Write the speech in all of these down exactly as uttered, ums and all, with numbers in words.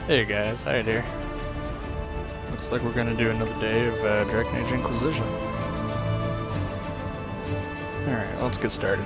Hey guys, Hyde here. Looks like we're gonna do another day of uh, Dragon Age Inquisition. Alright, let's get started.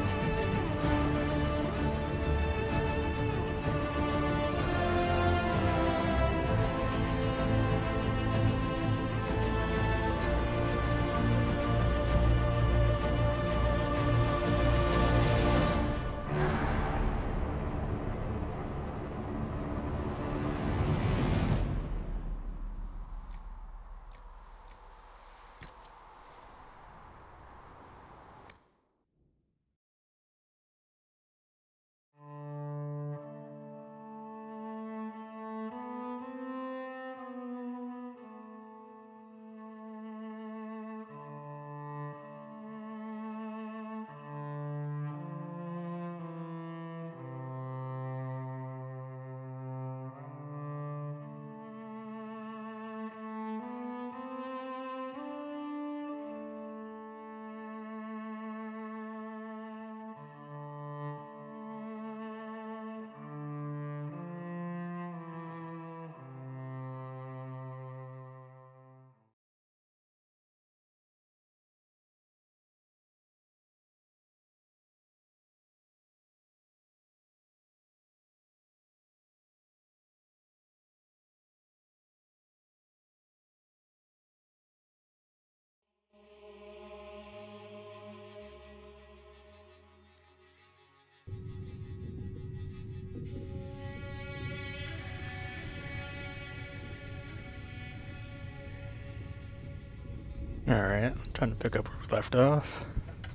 Alright, trying to pick up where we left off.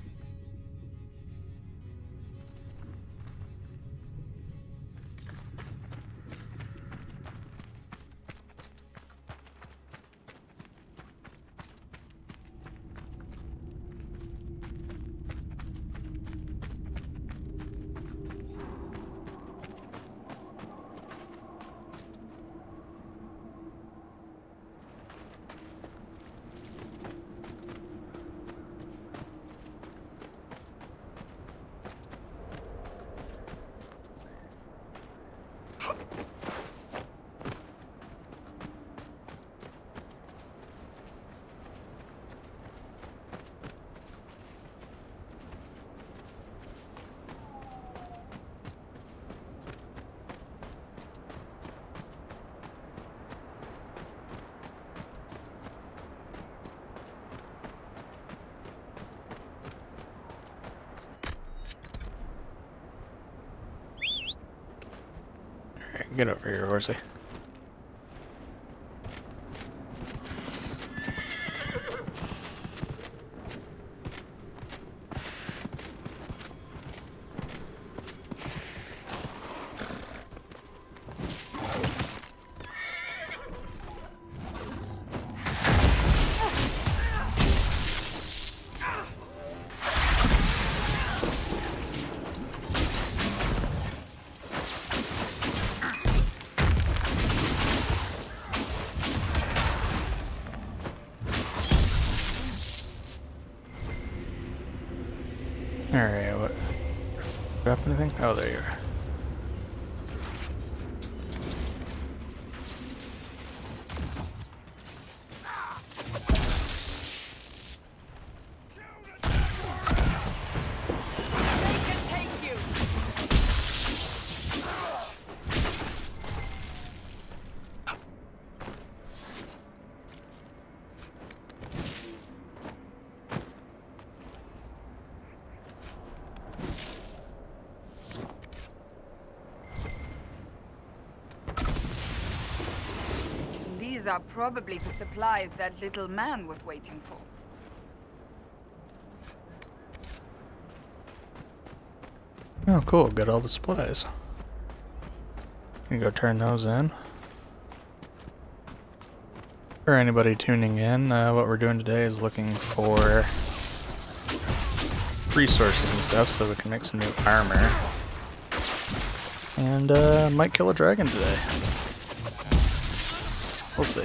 Alright, get over here, horsey. Alright, what? Drop anything? Oh, there you are. These are probably the supplies that little man was waiting for. Oh, cool. Got all the supplies. You go turn those in. For anybody tuning in, uh, what we're doing today is looking for resources and stuff so we can make some new armor. And uh, might kill a dragon today. We'll see.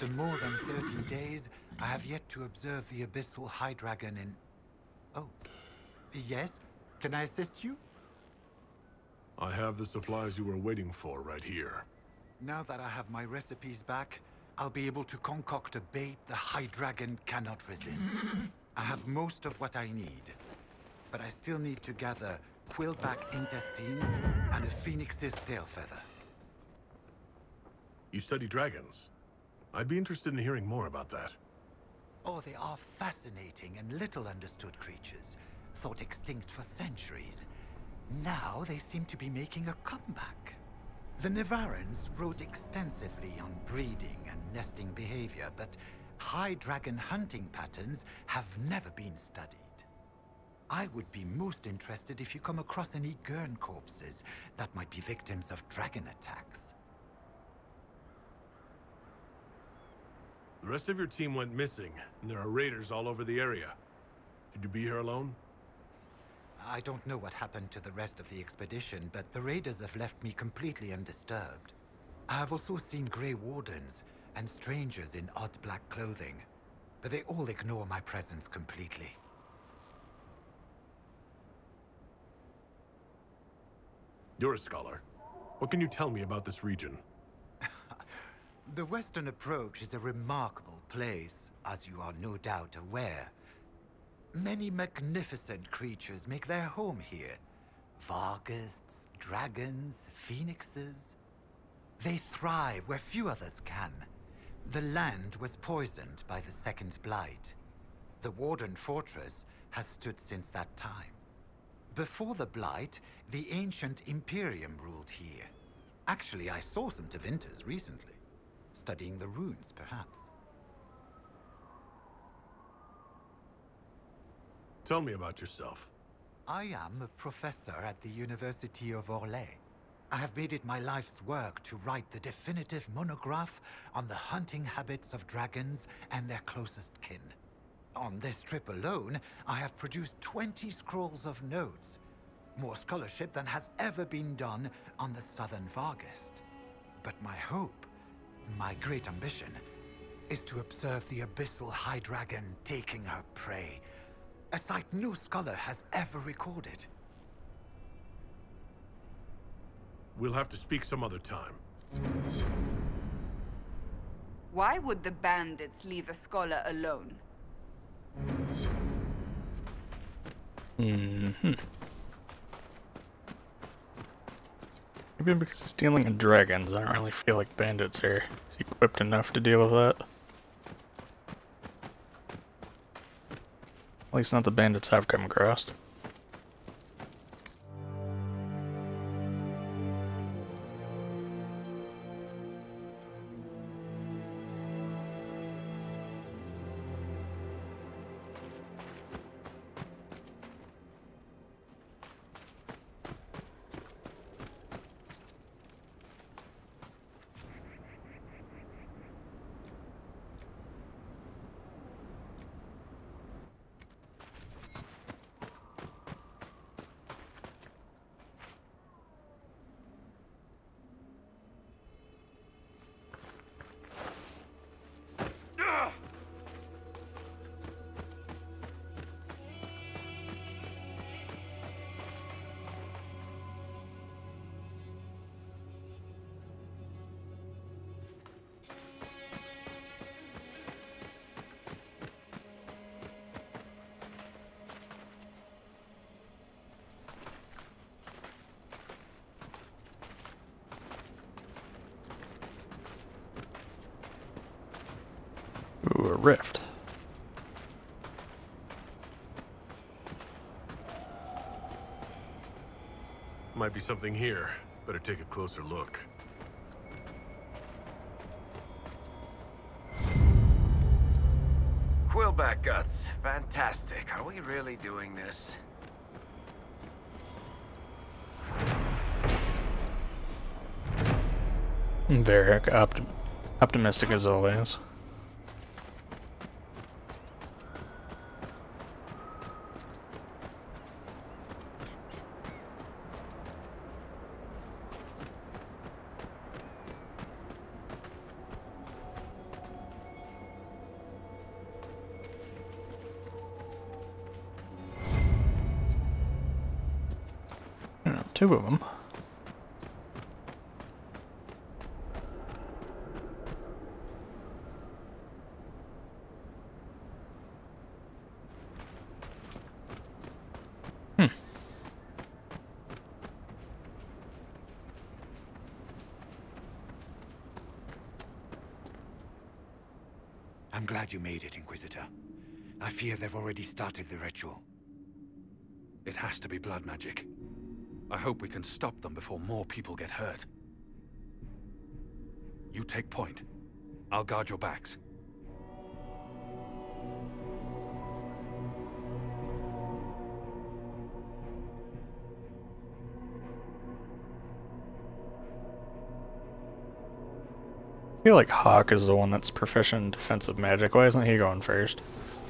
After more than thirty days, I have yet to observe the abyssal Hyde dragon in... Oh. Yes? Can I assist you? I have the supplies you were waiting for right here. Now that I have my recipes back, I'll be able to concoct a bait the Hyde dragon cannot resist. I have most of what I need, but I still need to gather quillback intestines and a phoenix's tail feather. You study dragons. I'd be interested in hearing more about that. Oh, they are fascinating and little understood creatures, thought extinct for centuries. Now they seem to be making a comeback. The Nevarrans wrote extensively on breeding and nesting behavior, but high dragon hunting patterns have never been studied. I would be most interested if you come across any Gurn corpses that might be victims of dragon attacks. The rest of your team went missing, and there are raiders all over the area. Should you be here alone? I don't know what happened to the rest of the expedition, but the raiders have left me completely undisturbed. I have also seen Grey Wardens and strangers in odd black clothing, but they all ignore my presence completely. You're a scholar. What can you tell me about this region? The Western Approach is a remarkable place, as you are no doubt aware. Many magnificent creatures make their home here. Varghasts, dragons, phoenixes. They thrive where few others can. The land was poisoned by the Second Blight. The Warden Fortress has stood since that time. Before the Blight, the ancient Imperium ruled here. Actually, I saw some Tevinters recently. Studying the runes, perhaps. Tell me about yourself. I am a professor at the University of Orlais. I have made it my life's work to write the definitive monograph on the hunting habits of dragons and their closest kin. On this trip alone, I have produced twenty scrolls of notes. More scholarship than has ever been done on the Southern Varghast. But my hope, my great ambition, is to observe the abyssal High Dragon taking her prey. A sight no scholar has ever recorded. We'll have to speak some other time. Why would the bandits leave a scholar alone? Mm-hmm. Maybe because he's dealing in dragons, I don't really feel like bandits are equipped enough to deal with that. At least not the bandits I've come across. Ooh, a rift. Might be something here. Better take a closer look. Quillback guts. Fantastic. Are we really doing this? Very optim optimistic as always. know, two of them. Hmm. I'm glad you made it, Inquisitor. I fear they've already started the ritual. It has to be blood magic. I hope we can stop them before more people get hurt. You take point. I'll guard your backs. I feel like Hawk is the one that's proficient in defensive magic. Why isn't he going first?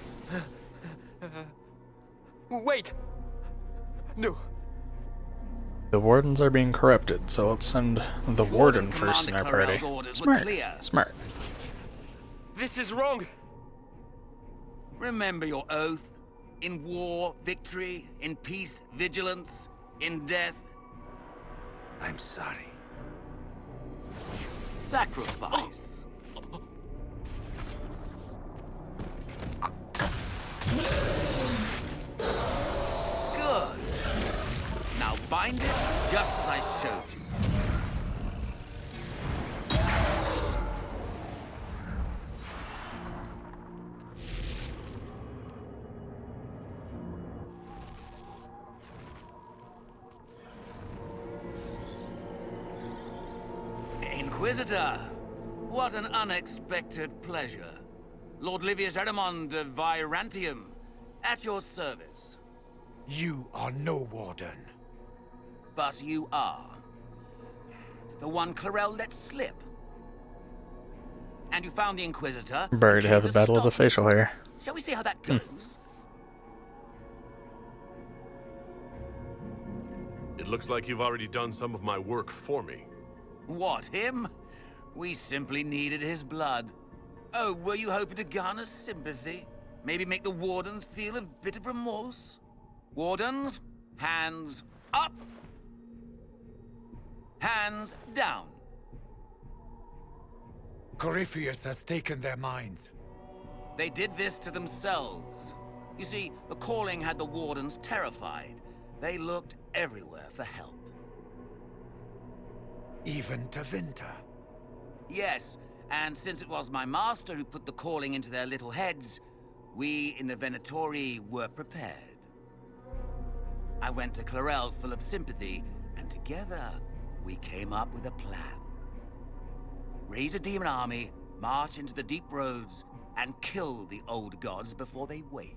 Wait! No. The wardens are being corrupted, so let's send the warden first in our party. Smart. Smart. This is wrong. Remember your oath. In war, victory. In peace, vigilance. In death, I'm sorry. sacrifice. Good. Now bind it just as I showed you. Inquisitor, what an unexpected pleasure. Lord Livius Erimond of Virantium, at your service. You are no warden. But you are. The one Clarel let slip. And you found the Inquisitor. Bird have the battle of the facial hair. Shall we see how that goes? It looks like you've already done some of my work for me. What, him? We simply needed his blood. Oh, were you hoping to garner sympathy? Maybe make the Wardens feel a bit of remorse? Wardens, hands up! Hands down. Corypheus has taken their minds. They did this to themselves. You see, the calling had the Wardens terrified. They looked everywhere for help. Even to Vinter. Yes, and since it was my master who put the calling into their little heads, we in the Venatori were prepared. I went to Clarel full of sympathy, and together we came up with a plan. Raise a demon army, march into the deep roads, and kill the old gods before they wake.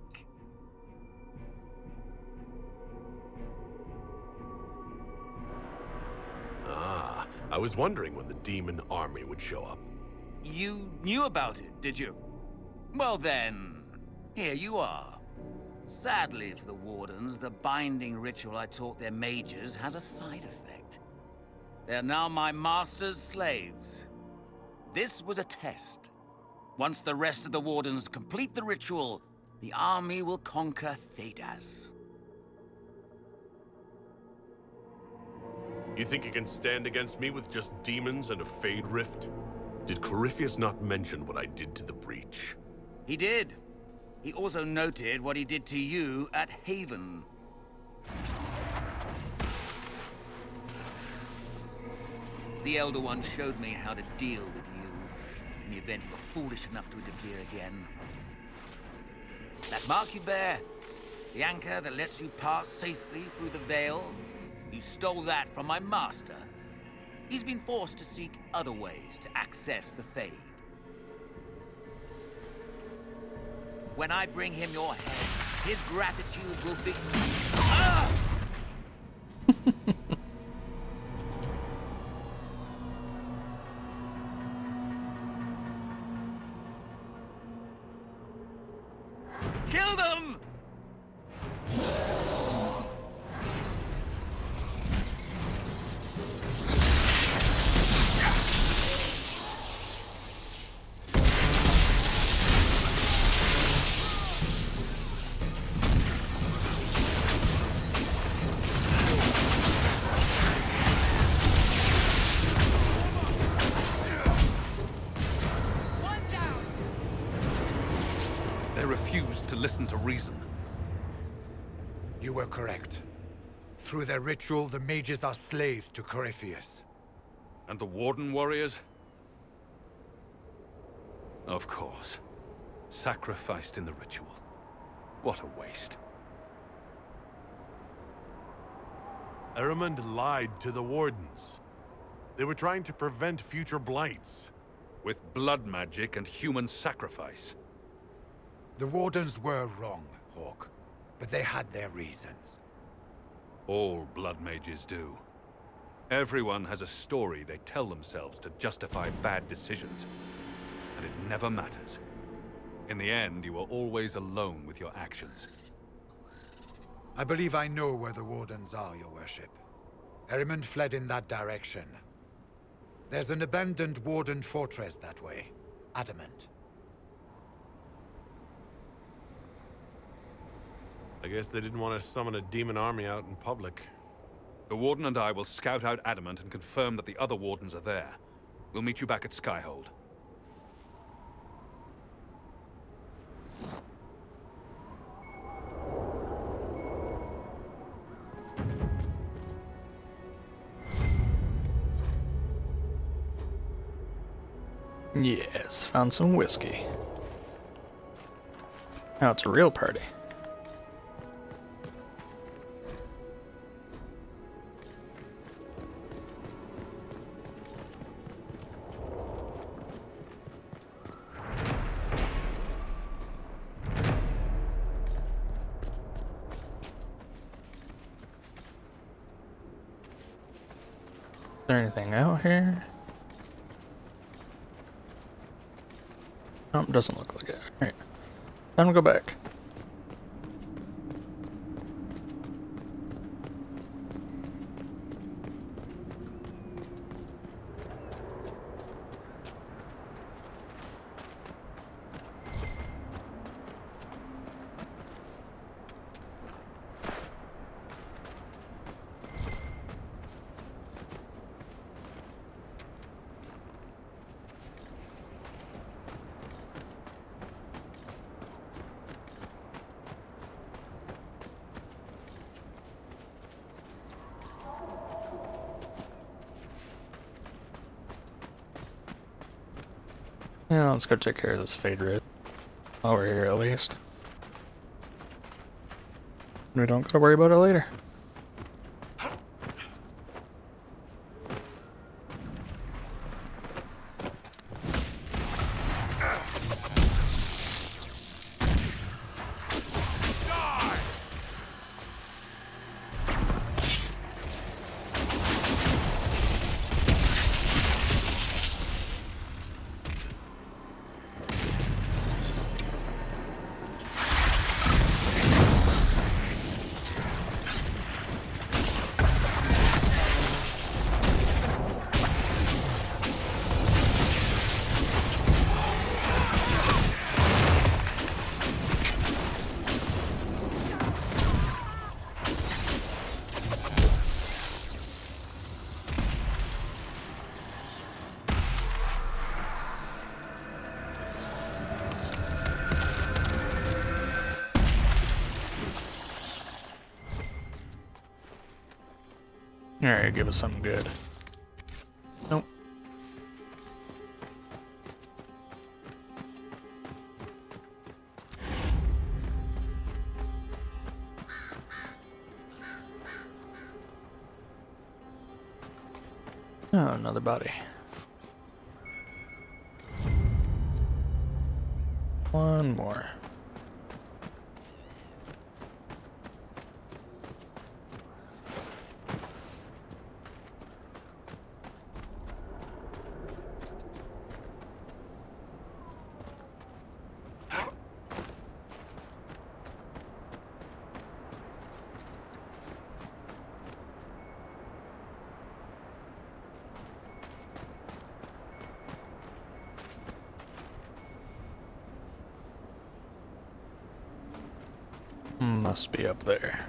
Ah, I was wondering when the demon army would show up. You knew about it, did you? Well then, here you are. Sadly for the Wardens, the binding ritual I taught their mages has a side effect. They're now my master's slaves. This was a test. Once the rest of the Wardens complete the ritual, the army will conquer Thedas. You think you can stand against me with just demons and a Fade Rift? Did Corypheus not mention what I did to the Breach? He did. He also noted what he did to you at Haven. The Elder One showed me how to deal with you in the event you were foolish enough to interfere again. That mark you bear, the anchor that lets you pass safely through the veil, you stole that from my master. He's been forced to seek other ways to access the Fade. When I bring him your head, his gratitude will be... Ah! Kill them! to listen to reason. You were correct. Through their ritual, the mages are slaves to Corypheus. And the Warden warriors? Of course. Sacrificed in the ritual. What a waste. Ehrmund lied to the Wardens. They were trying to prevent future blights. With blood magic and human sacrifice. The Wardens were wrong, Hawk. But they had their reasons. All blood mages do. Everyone has a story they tell themselves to justify bad decisions. And it never matters. In the end, you are always alone with your actions. I believe I know where the Wardens are, Your Worship. Ehrmund fled in that direction. There's an abandoned Warden fortress that way. Adamant. I guess they didn't want to summon a demon army out in public. The Warden and I will scout out Adamant and confirm that the other Wardens are there. We'll meet you back at Skyhold. Yes, found some whiskey. Now it's a real party. Is there anything out here? Nope, doesn't look like it. Alright. Time to go back. Yeah, let's go take care of this fade red. While we're here, at least. We don't gotta worry about it later. Alright, give us something good. Nope. Oh, another body. One more. Must be up there.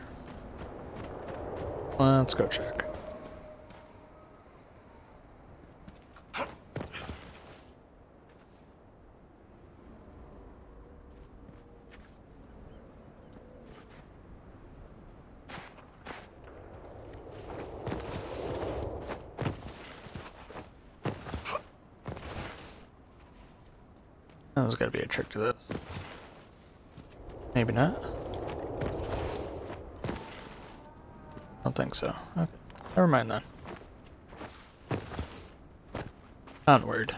Let's go check. Oh, there's gotta be a trick to this. Maybe not. Don't think so. Okay. Never mind then. Onward.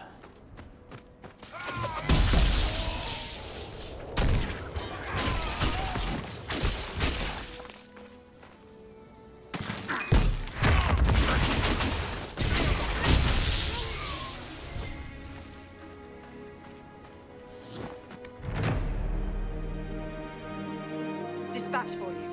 Dispatch for you.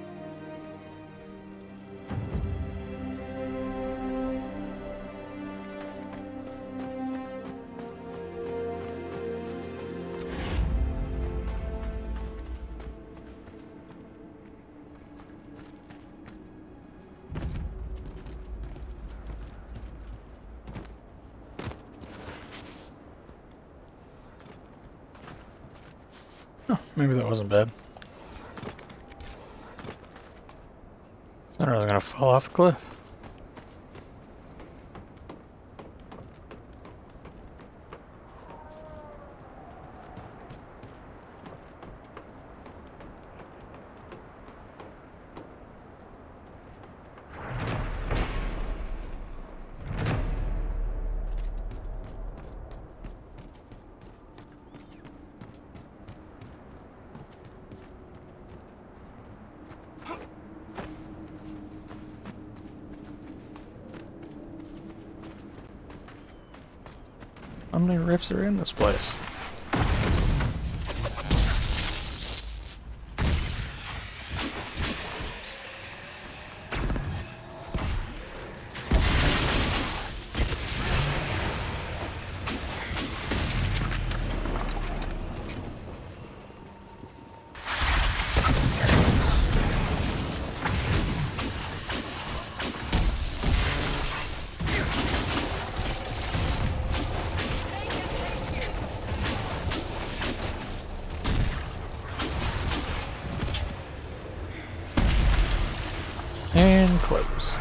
Oh, maybe that wasn't bad. I thought I was gonna fall off the cliff. How many rifts are in this place? And close.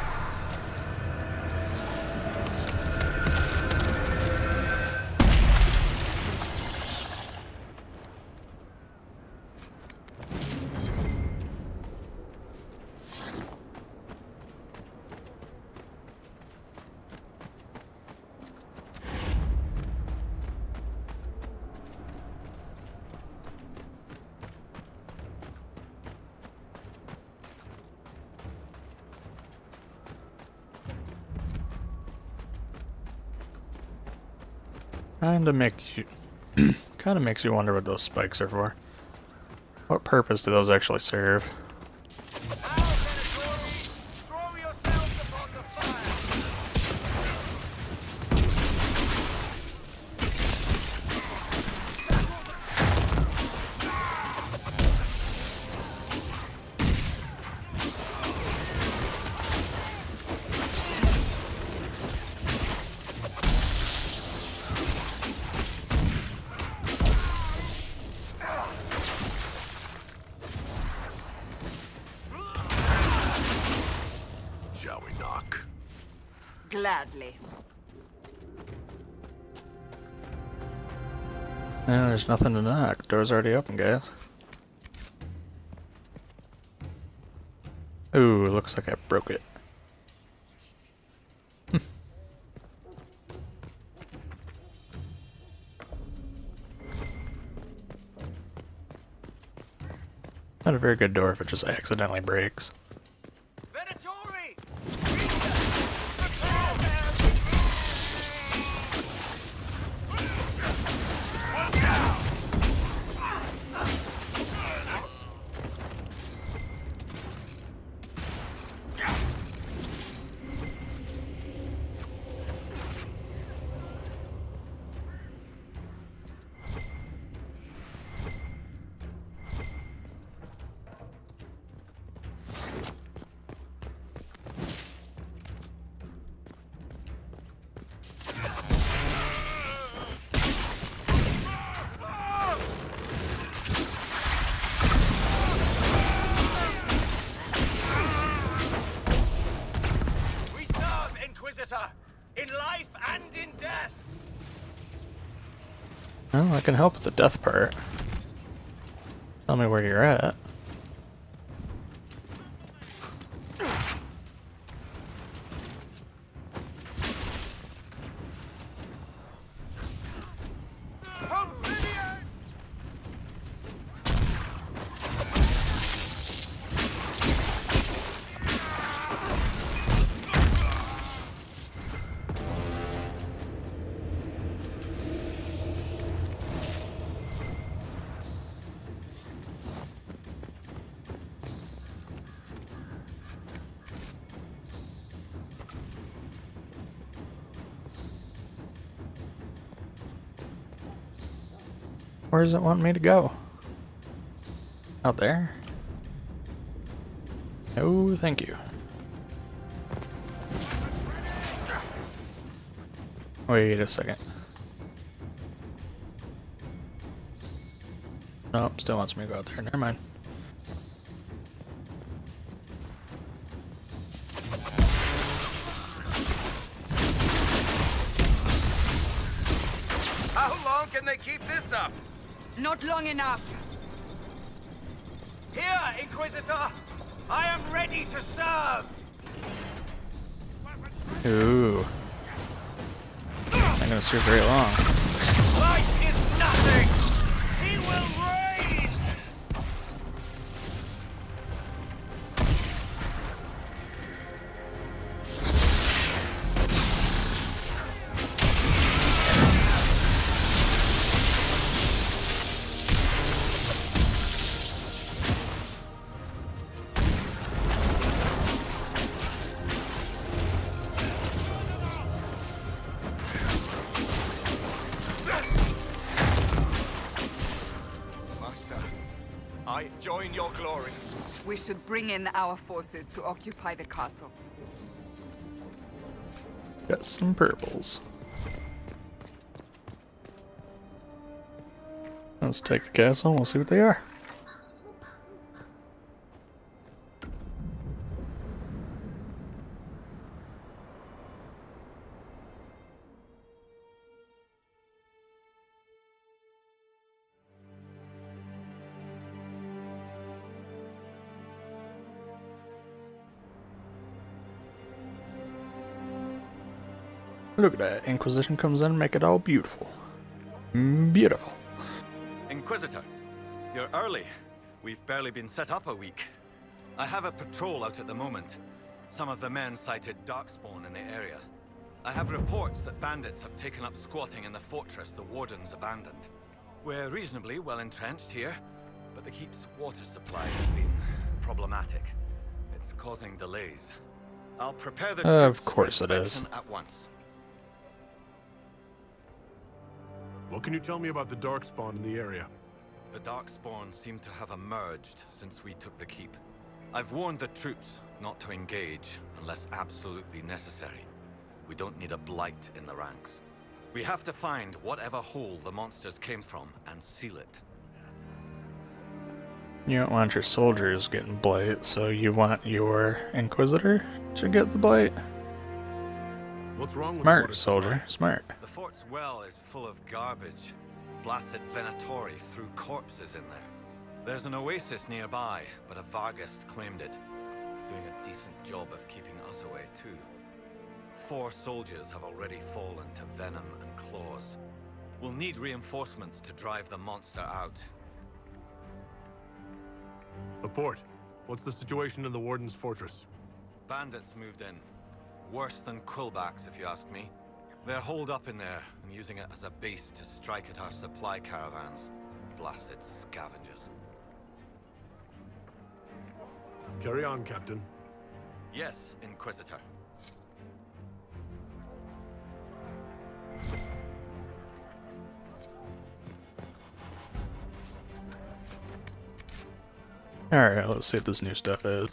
Kinda makes you kinda makes you wonder what those spikes are for. What purpose do those actually serve? Gladly. Yeah, there's nothing to knock. Door's already open, guys. Ooh, looks like I broke it. Not a very good door if it just accidentally breaks. In life and in death. Well, I can help with the death part. Tell me where you're at. Where does it want me to go? Out there? Oh, thank you. Wait a second. Nope, still wants me to go out there. Never mind. How long can they keep this up? Not long enough. Here, Inquisitor! I am ready to serve! Ooh. Not gonna serve very long. Light is nothing! He will reign! I join your glory. We should bring in our forces to occupy the castle. Got some purples. Let's take the castle and we'll see what they are. Look at that. Inquisition comes in and make it all beautiful. Beautiful. Inquisitor, you're early. We've barely been set up a week. I have a patrol out at the moment. Some of the men cited darkspawn in the area. I have reports that bandits have taken up squatting in the fortress the wardens abandoned. We're reasonably well entrenched here, but the keep's water supply has been problematic. It's causing delays. I'll prepare the Uh, troops of course for it is. inspection at once. What can you tell me about the darkspawn in the area? The darkspawn seem to have emerged since we took the keep. I've warned the troops not to engage unless absolutely necessary. We don't need a blight in the ranks. We have to find whatever hole the monsters came from and seal it. You don't want your soldiers getting blight, so you want your Inquisitor to get the blight? What's wrong with Smart, water soldier. supply? Smart. The fort's well is full of garbage. Blasted Venatori threw corpses in there. There's an oasis nearby, but a Vargist claimed it. Doing a decent job of keeping us away, too. Four soldiers have already fallen to venom and claws. We'll need reinforcements to drive the monster out. Report. What's the situation in the Warden's fortress? Bandits moved in. Worse than Quillbacks, if you ask me. They're holed up in there and using it as a base to strike at our supply caravans. Blasted scavengers. Carry on, Captain. Yes, Inquisitor. Alright, let's see what this new stuff is.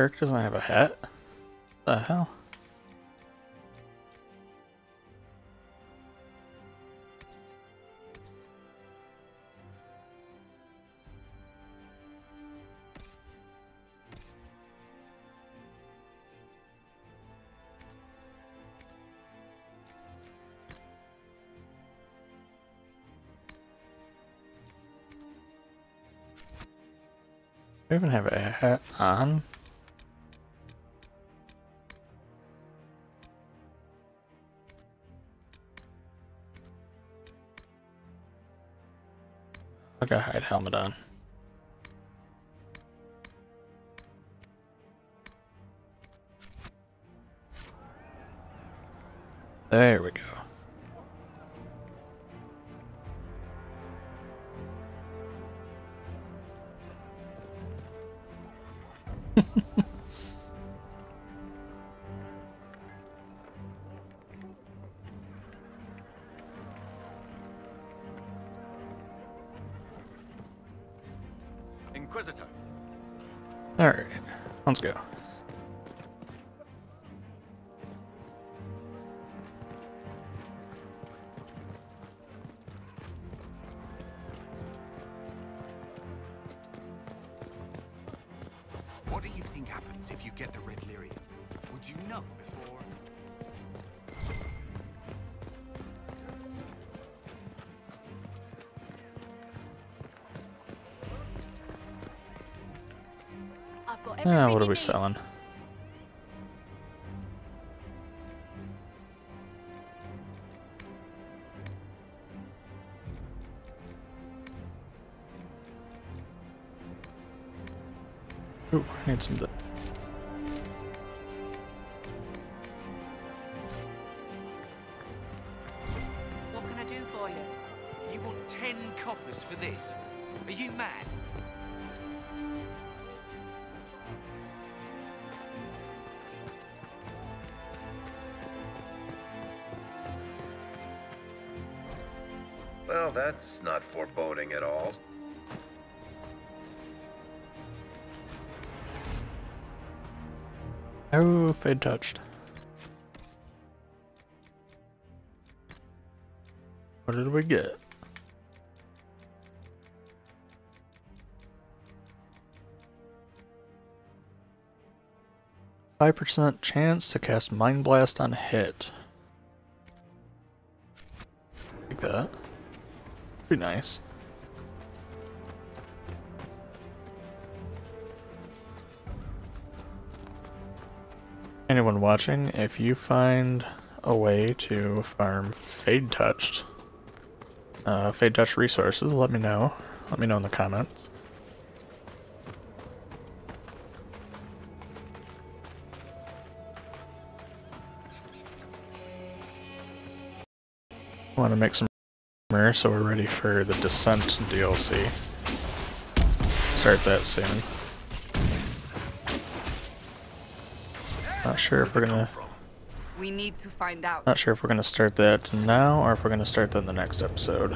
Eric doesn't have a hat? What the hell? I even have a hat on. I got a Hyde helmet on. There we go. Inquisitor. Alright, let's go. What do you think happens if you get the Red Lyrium? Would you know before? I've got Ah, everything what are you we need. selling? Ooh, I need some. What can I do for you? You want ten coppers for this? Are you mad? Well, that's not foreboding at all. Oh, fade touched. What did we get? Five percent chance to cast Mind Blast on hit. Like that. Pretty nice. Anyone watching, if you find a way to farm Fade Touched, uh, Fade Touched resources, let me know. Let me know in the comments. I want to make some armor, so we're ready for the Descent D L C. Start that soon. Not sure if we're gonna. We need to find out. Not sure if we're gonna start that now or if we're gonna start that in the next episode.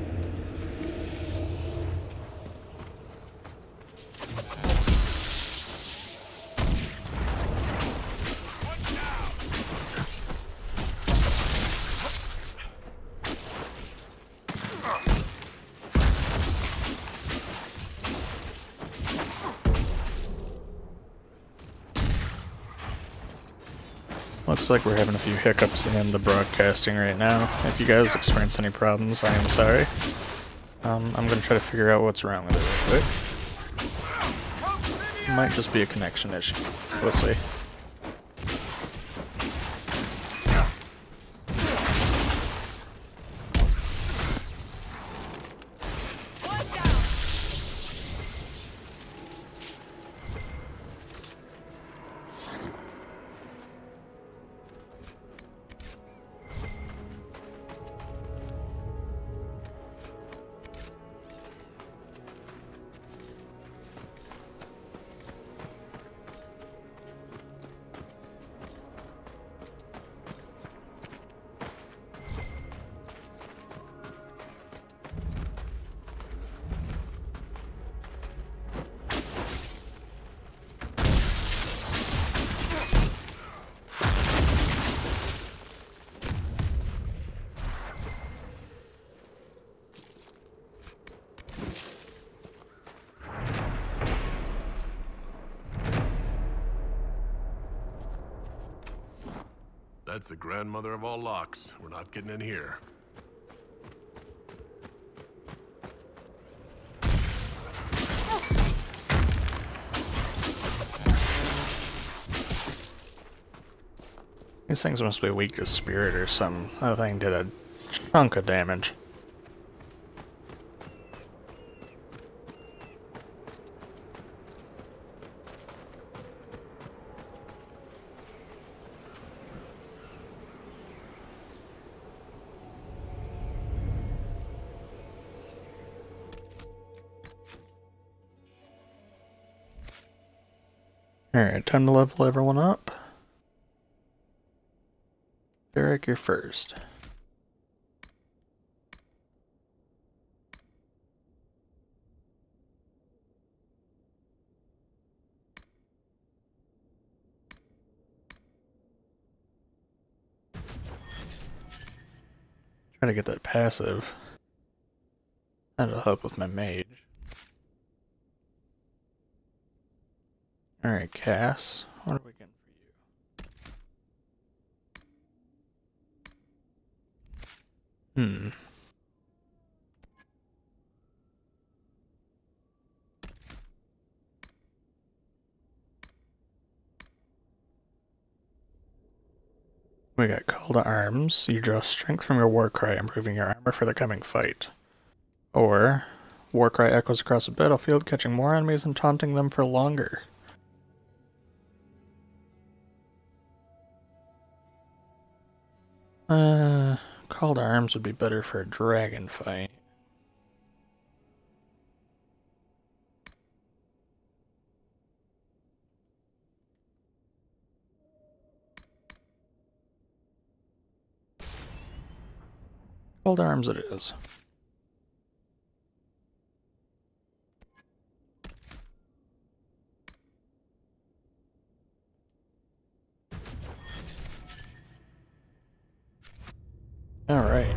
Looks like we're having a few hiccups in the broadcasting right now. If you guys experience any problems, I am sorry. Um, I'm going to try to figure out what's wrong with it real quick. It might just be a connection issue. We'll see. That's the grandmother of all locks. We're not getting in here. These things must be weak to spirit or something. That thing did a chunk of damage. Alright, time to level everyone up. Derek, you're first. Try to get that passive. That'll help with my mage. Alright, Cass. What are we getting for you? Hmm. We got Call to Arms. You draw strength from your war cry, improving your armor for the coming fight. Or, war cry echoes across the battlefield, catching more enemies and taunting them for longer. Uh, Call to Arms would be better for a dragon fight. Call to Arms it is. All right.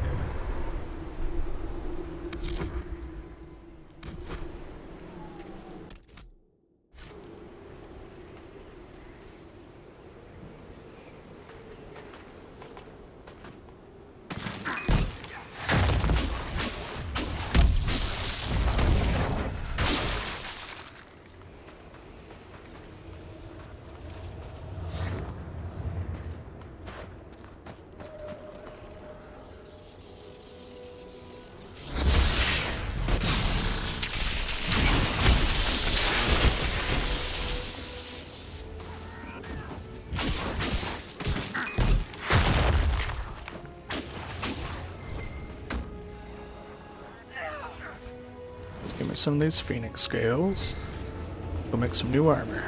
Give me some of these Phoenix scales. We'll make some new armor.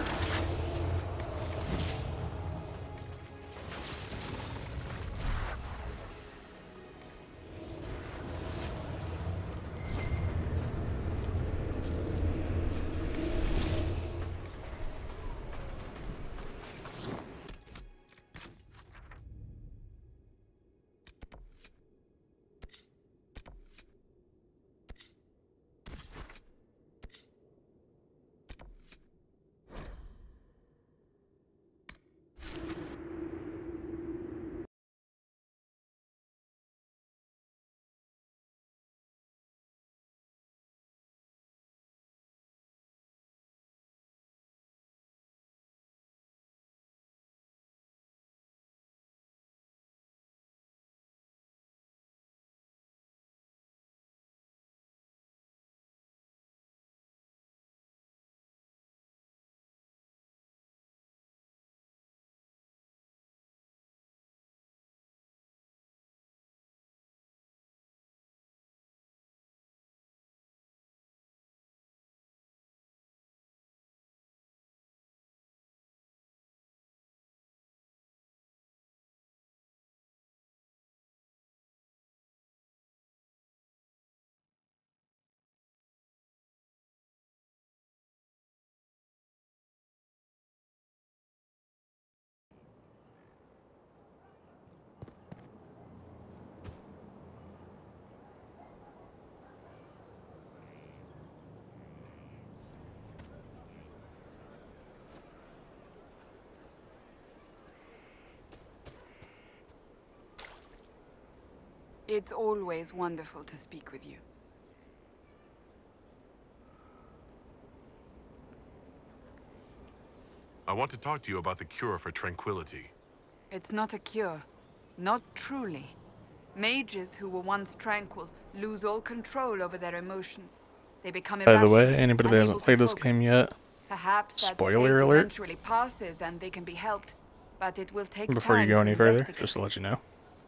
It's always wonderful to speak with you. I want to talk to you about the cure for tranquility. It's not a cure. Not truly. Mages who were once tranquil lose all control over their emotions. They become By the way, irrational, anybody that unable hasn't to played this focus. game yet, Perhaps that spoiler state alert. eventually passes and they can be helped, but it will take before you time go to any further, investigate. just to let you know.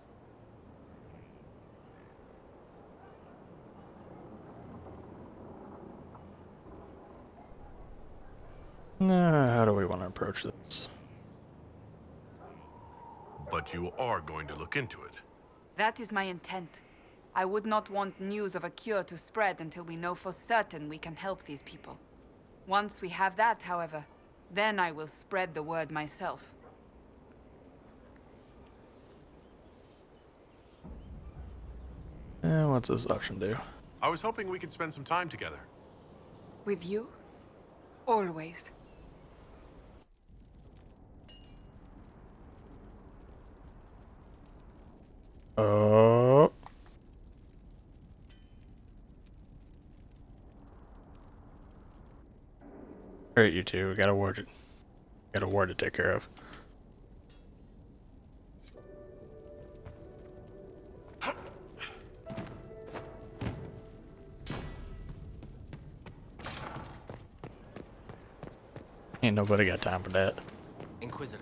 Uh, how do we want to approach this? But you are going to look into it. That is my intent. I would not want news of a cure to spread until we know for certain we can help these people. Once we have that, however, then I will spread the word myself. Eh, what's this option do? I was hoping we could spend some time together. With you? Always. Oh. Alright, you two, we got a war to, got a war to take care of. Ain't nobody got time for that. Inquisitor.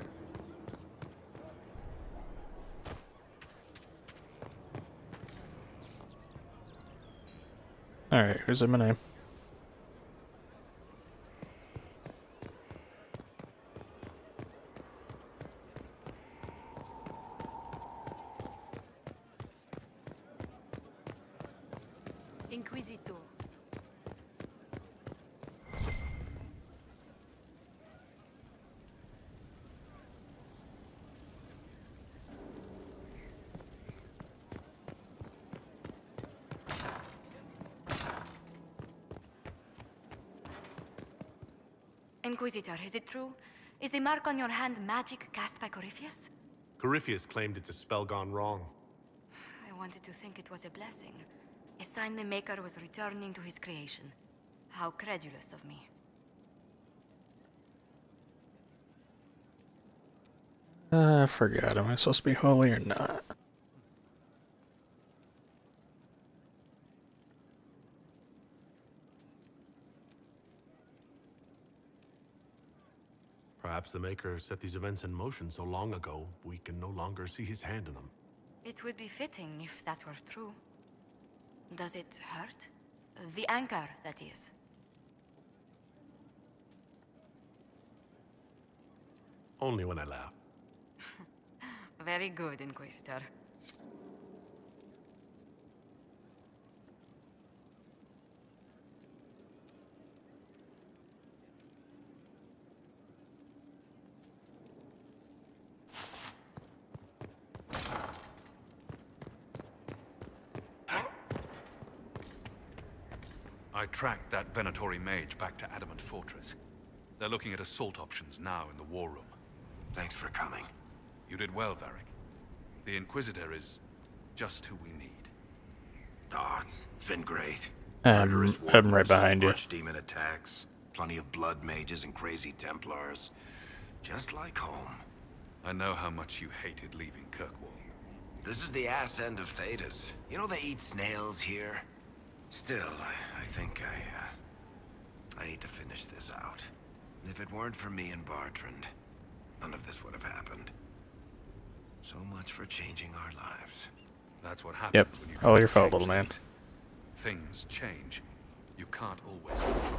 Alright, who's in my name? Inquisitor. Inquisitor, is it true? Is the mark on your hand magic cast by Corypheus? Corypheus claimed it's a spell gone wrong. I wanted to think it was a blessing. A sign the Maker was returning to his creation. How credulous of me. Uh, I forgot. Am I supposed to be holy or not? Perhaps the Maker set these events in motion so long ago, we can no longer see his hand in them. It would be fitting if that were true. Does it hurt? The anchor, that is. Only when I laugh. Very good, Inquisitor. I tracked that Venatori mage back to Adamant Fortress. They're looking at assault options now in the war room. Thanks for coming. You did well, Varric. The Inquisitor is just who we need. Oh, it's, it's been great. Um, Murderous I'm right behind you. Archdemon attacks, plenty of blood mages and crazy Templars. Just like home. I know how much you hated leaving Kirkwall. This is the ass end of Thedas. You know they eat snails here? Still, I, I think I, uh, I need to finish this out. If it weren't for me and Bartrand, none of this would have happened. So much for changing our lives. That's what happens Yep, when you all try your to fault, change little man. things. Things change. You can't always control.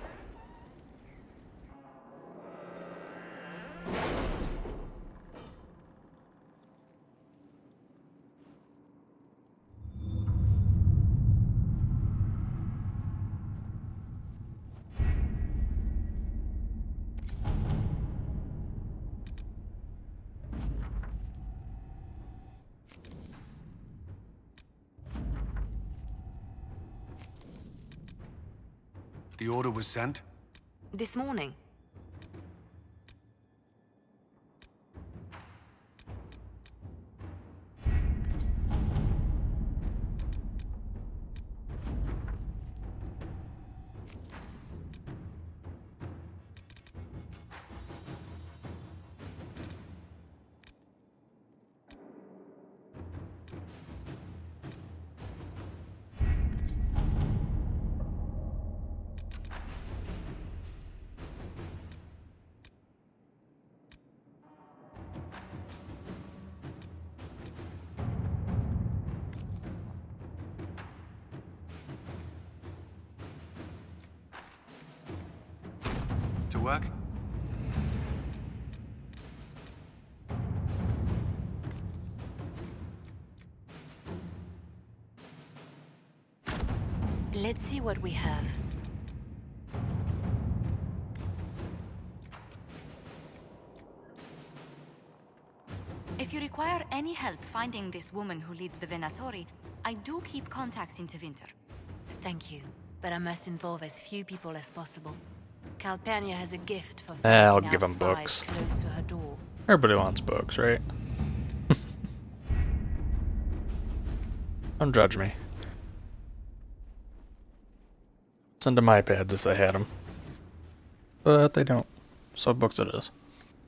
The order was sent? This morning. to work? Let's see what we have. If you require any help finding this woman who leads the Venatori, I do keep contacts in Tevinter. Thank you, but I must involve as few people as possible. Calpurnia has a gift for Eh, I'll ferreting give out him spies books. close to her door. Everybody wants books, right? Don't judge me. Send them iPads if they had them. But they don't. So books it is.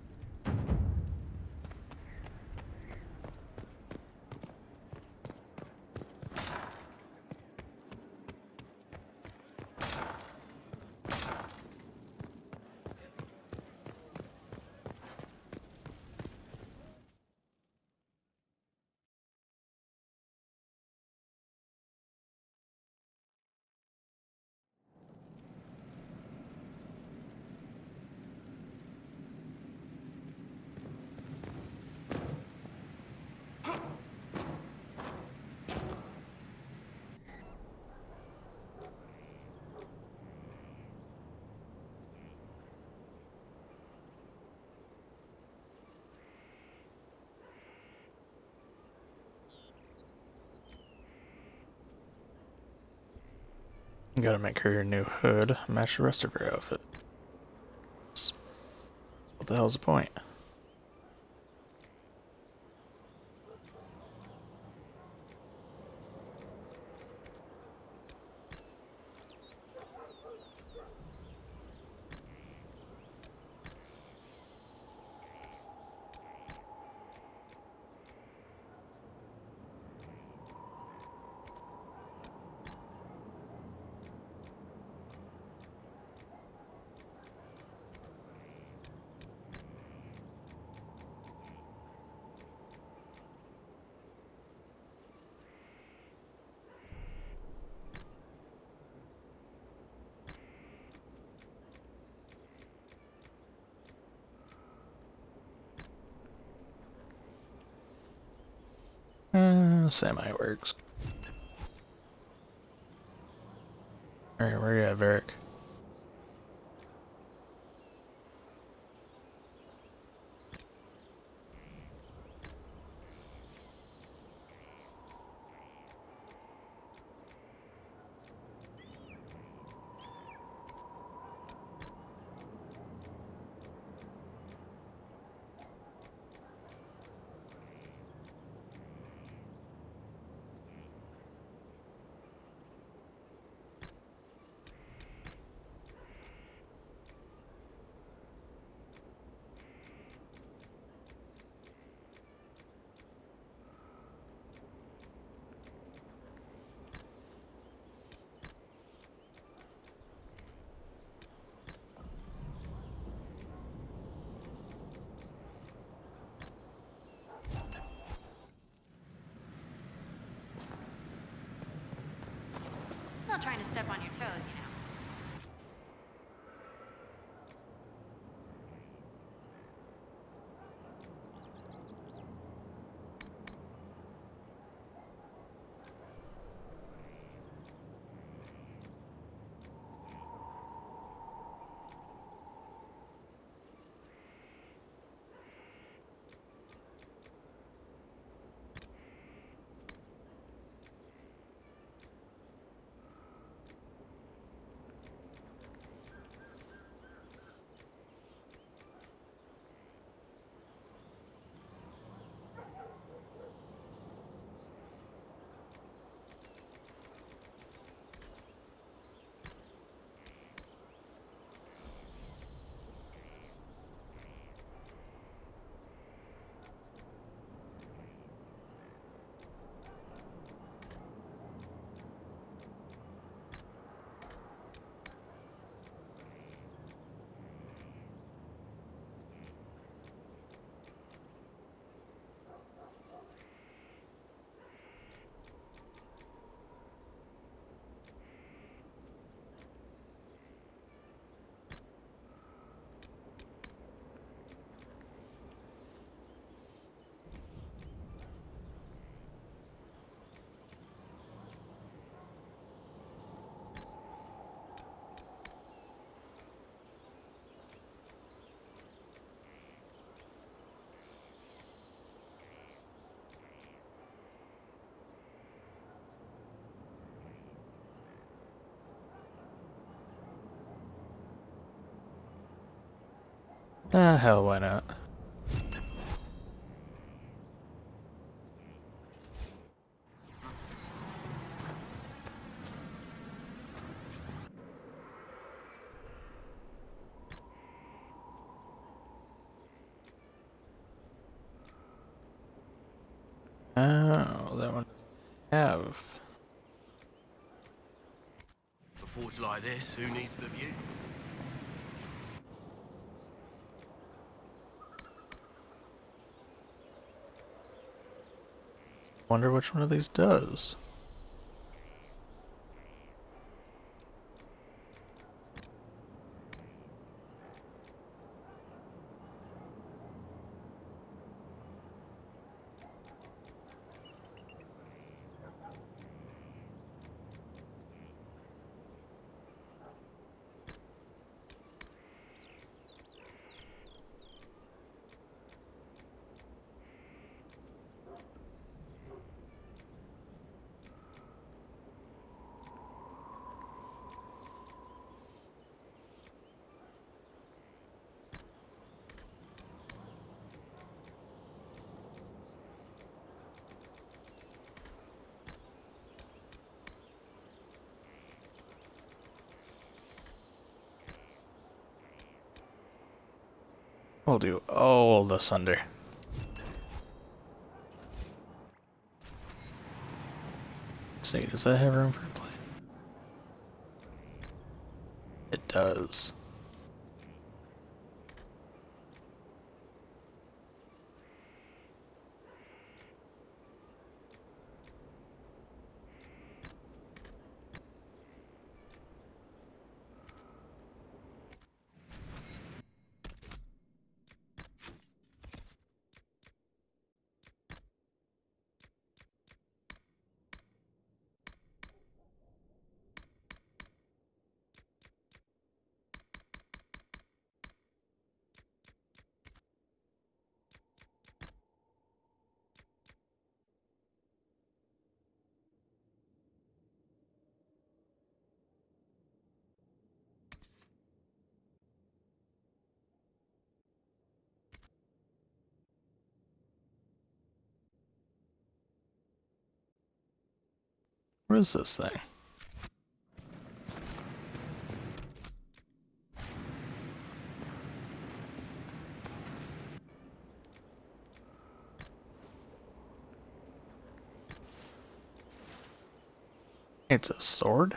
You gotta make her your new hood, match the rest of her outfit. What the hell's the point? Uh, semi works. Alright, where you at, Varric? Not trying to step on your toes, you know. Ah, hell, why not? Oh, that one doesn't have. A forge like this, who needs the view? Wonder which one of these does. We'll do all the sunder. Let's see, does that have room for a plate? It does. What is this thing? It's a sword?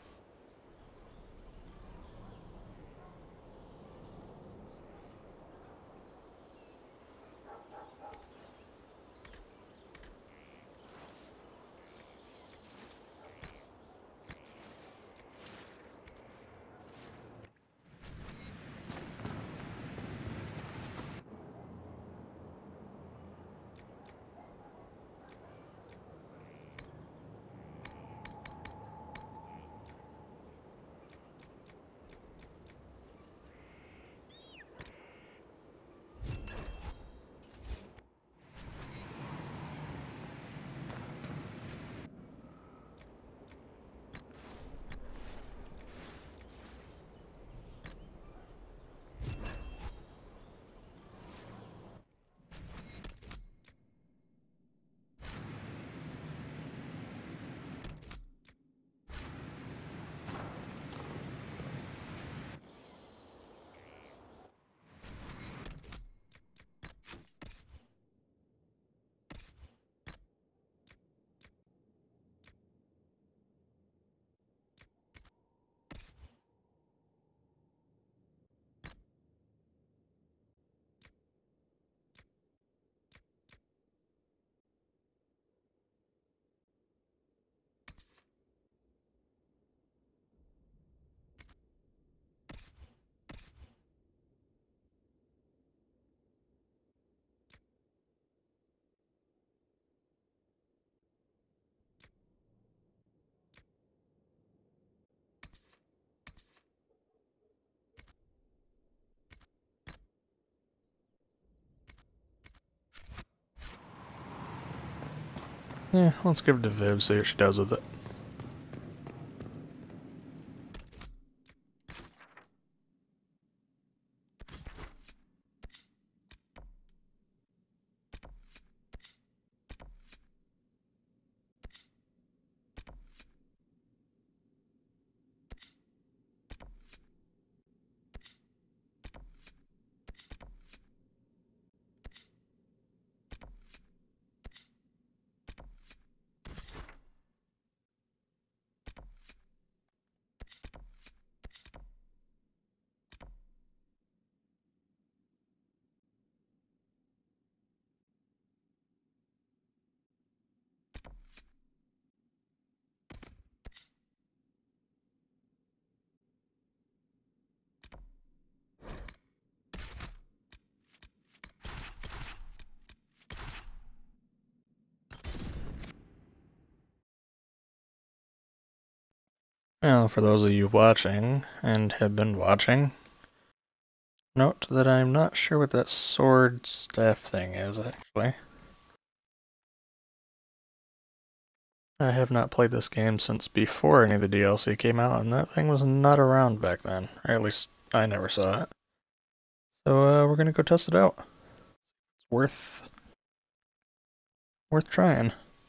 Yeah, let's give it to Viv, see what she does with it. Now, for those of you watching, and have been watching, note that I'm not sure what that sword staff thing is, actually. I have not played this game since before any of the D L C came out, and that thing was not around back then. Or at least, I never saw it. So, uh, we're gonna go test it out. It's worth... worth trying.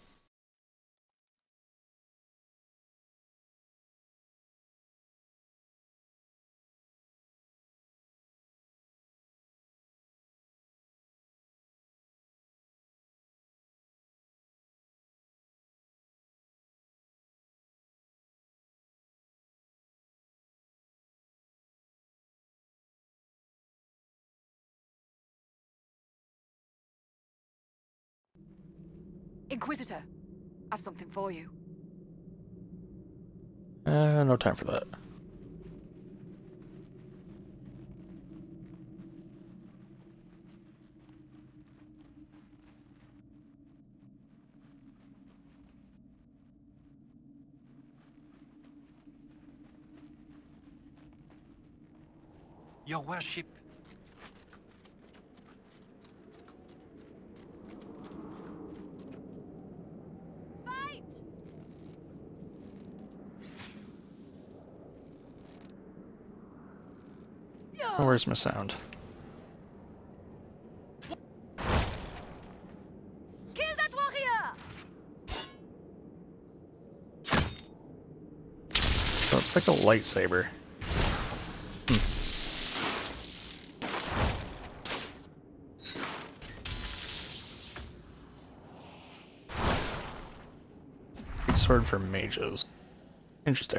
Inquisitor, I've something for you. Uh, no time for that. Your worship. Fight! Oh, where's my sound? Kill that warrior! So it's like a lightsaber. Sword for mages. Interesting.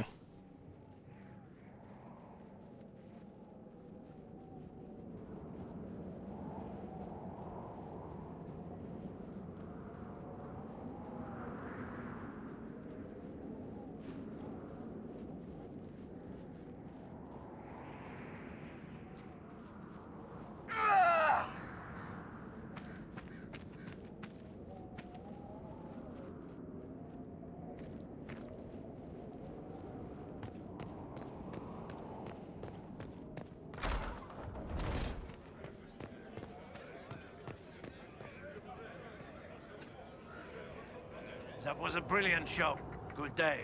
That was a brilliant show. Good day.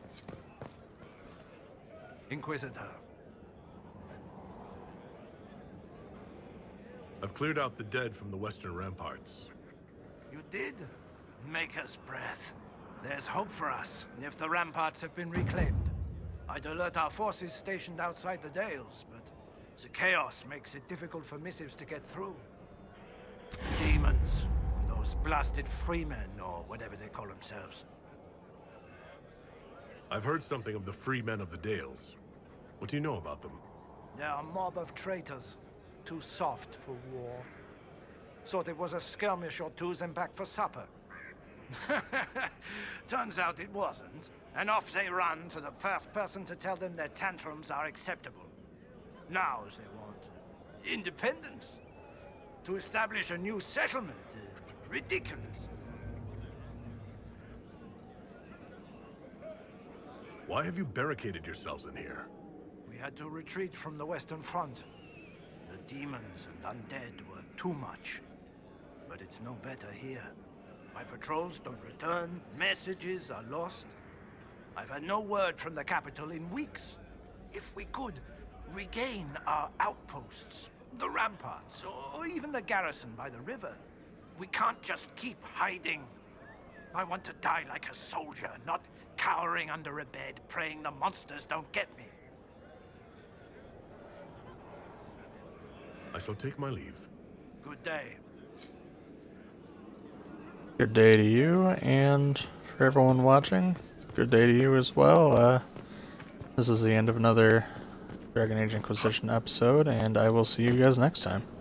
Inquisitor. I've cleared out the dead from the western ramparts. You did? Maker's breath. There's hope for us, if the ramparts have been reclaimed. I'd alert our forces stationed outside the Dales, but the chaos makes it difficult for missives to get through. Demons. Those blasted freemen, or whatever they call themselves. I've heard something of the free men of the Dales. What do you know about them? They're a mob of traitors. Too soft for war. Thought it was a skirmish or two, then back for supper. Turns out it wasn't. And off they run to the first person to tell them their tantrums are acceptable. Now they want independence. To establish a new settlement. Ridiculous. Why have you barricaded yourselves in here? We had to retreat from the Western Front. The demons and undead were too much. But it's no better here. My patrols don't return, messages are lost. I've had no word from the capital in weeks. If we could regain our outposts, the ramparts, or even the garrison by the river, we can't just keep hiding. I want to die like a soldier, not cowering under a bed, praying the monsters don't get me. I shall take my leave. Good day. Good day to you, and for everyone watching, good day to you as well. Uh, this is the end of another Dragon Age Inquisition episode, and I will see you guys next time.